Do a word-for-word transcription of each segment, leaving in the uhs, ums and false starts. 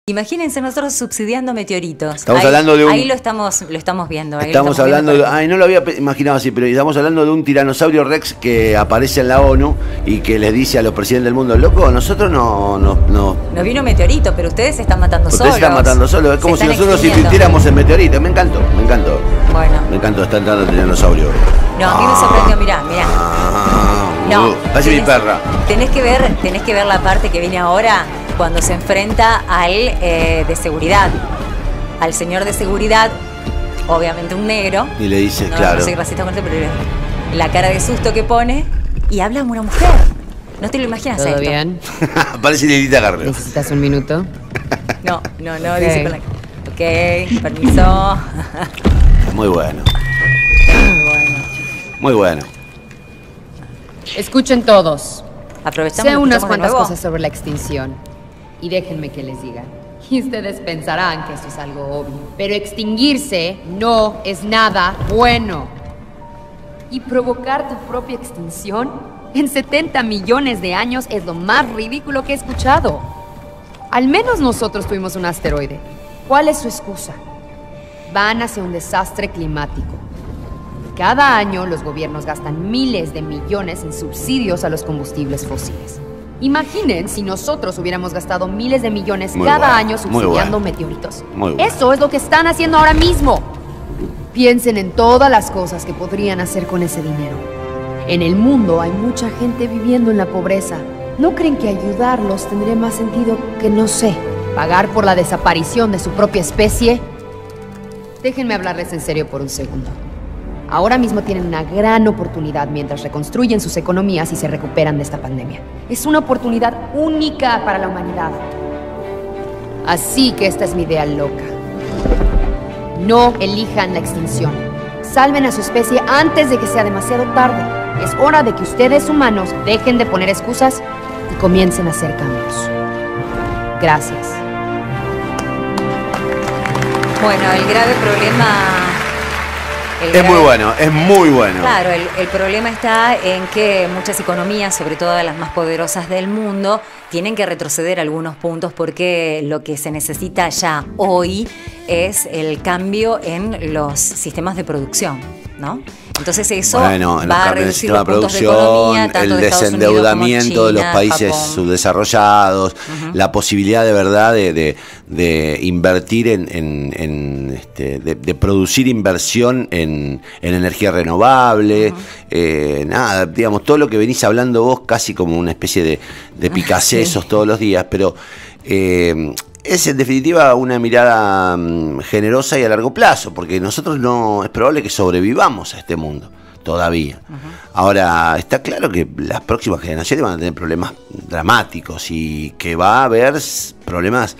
Imagínense nosotros subsidiando meteoritos. Estamos ahí, hablando de un... Ahí lo estamos, lo estamos viendo. Ahí estamos, lo estamos hablando viendo de... Ay, no lo había imaginado así, pero estamos hablando de un tiranosaurio Rex que aparece en la ONU y que les dice a los presidentes del mundo, loco, nosotros no... no, no Nos vino meteorito, pero ustedes se están matando ustedes solos. se están matando solos. Es como si nosotros invirtiéramos en meteoritos. Me encantó, me encantó. Bueno. Me encantó, está entrando el tiranosaurio. No, a mí me sorprendió, mirá, mirá. Ah, no, uh, parece mi perra. Tenés que ver, tenés que ver la parte que viene ahora cuando se enfrenta al eh, de seguridad, al señor de seguridad, obviamente un negro. Y le dices, no, claro. No soy racista con este, pero la cara de susto que pone y habla como una mujer. No te lo imaginas. ¿Todo esto. bien? Parece Lilita Garrett. ¿Necesitas un minuto? No, no, no, Okay. dice con la... Ok, permiso. Muy bueno. Muy bueno. Muy bueno. Escuchen todos. Aprovechamos. Sé unas de cuantas nuevo. cosas sobre la extinción. Y déjenme que les diga. Y ustedes pensarán que esto es algo obvio. Pero extinguirse no es nada bueno. Y provocar tu propia extinción en setenta millones de años es lo más ridículo que he escuchado. Al menos nosotros tuvimos un asteroide. ¿Cuál es su excusa? Van hacia un desastre climático. Cada año los gobiernos gastan miles de millones en subsidios a los combustibles fósiles. Imaginen si nosotros hubiéramos gastado miles de millones Muy cada bueno, año muy subsidiando bueno. meteoritos. Muy bueno. Eso es lo que están haciendo ahora mismo. Piensen en todas las cosas que podrían hacer con ese dinero. En el mundo hay mucha gente viviendo en la pobreza. ¿No creen que ayudarlos tendría más sentido que, no sé, pagar por la desaparición de su propia especie? Déjenme hablarles en serio por un segundo. Ahora mismo tienen una gran oportunidad mientras reconstruyen sus economías y se recuperan de esta pandemia. Es una oportunidad única para la humanidad. Así que esta es mi idea loca. No elijan la extinción. Salven a su especie antes de que sea demasiado tarde. Es hora de que ustedes, humanos, dejen de poner excusas y comiencen a hacer cambios. Gracias. Bueno, el grave problema... el Es grave- muy bueno, es muy bueno. Claro, el, el problema está en que muchas economías, sobre todo las más poderosas del mundo, tienen que retroceder algunos puntos porque lo que se necesita ya hoy es el cambio en los sistemas de producción, ¿no? Entonces eso Bueno, en va a el reducir sistema los de puntos de producción, economía, tanto el de Estados Unidos como desendeudamiento de los China, países Japón. subdesarrollados, uh-huh. La posibilidad de verdad de, de, de invertir en, en, en este, de, de producir inversión en, en energía renovable, uh-huh. eh, nada, digamos, todo lo que venís hablando vos casi como una especie de, de picacesos sí. todos los días, pero eh, es en definitiva una mirada um, generosa y a largo plazo, porque nosotros no es probable que sobrevivamos a este mundo todavía. Uh-huh. Ahora, está claro que las próximas generaciones van a tener problemas dramáticos y que va a haber problemas,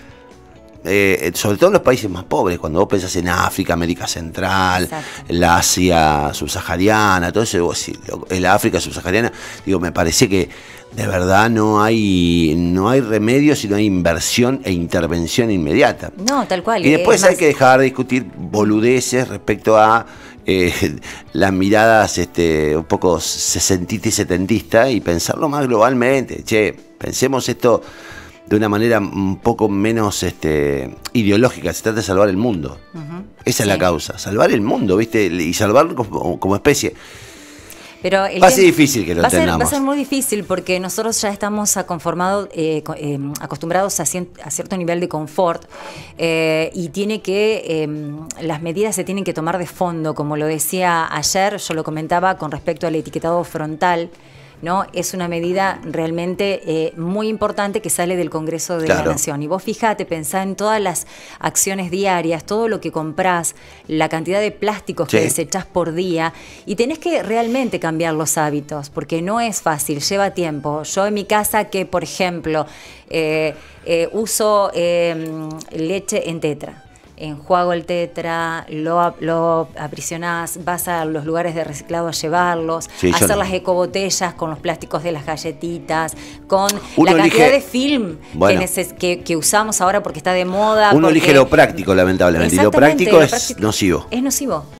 eh, sobre todo en los países más pobres, cuando vos pensás en África, América Central, exacto. La Asia subsahariana, todo eso, en la África subsahariana, digo, me parece que de verdad no hay no hay remedio si no hay inversión e intervención inmediata. No, tal cual. Y después más... hay que dejar de discutir boludeces respecto a eh, las miradas este, un poco sesentista y setentista y pensarlo más globalmente. Che, pensemos esto de una manera un poco menos este, ideológica. Se trata de salvar el mundo. Uh-huh. Esa sí. es la causa. Salvar el mundo, ¿viste? Y salvarlo como, como especie. Pero el va a ser difícil que lo va a ser, entendamos. Va a ser muy difícil porque nosotros ya estamos conformados, eh, eh, acostumbrados a, cien, a cierto nivel de confort eh, y tiene que eh, las medidas se tienen que tomar de fondo, como lo decía ayer, yo lo comentaba con respecto al etiquetado frontal. ¿No? Es una medida realmente eh, muy importante que sale del Congreso de claro. la Nación. Y vos fíjate, pensá en todas las acciones diarias, todo lo que comprás, la cantidad de plásticos sí. que desechás por día, y tenés que realmente cambiar los hábitos, porque no es fácil, lleva tiempo. Yo en mi casa, que por ejemplo, eh, eh, uso eh, leche en tetra. Enjuago el tetra, lo, lo aprisionás, vas a los lugares de reciclado a llevarlos, sí, hacer no. las ecobotellas con los plásticos de las galletitas, con Uno la cantidad elige, de film bueno, que, neces, que, que usamos ahora porque está de moda. Uno porque, elige lo práctico, lamentablemente, y lo práctico, lo práctico es nocivo. Es nocivo.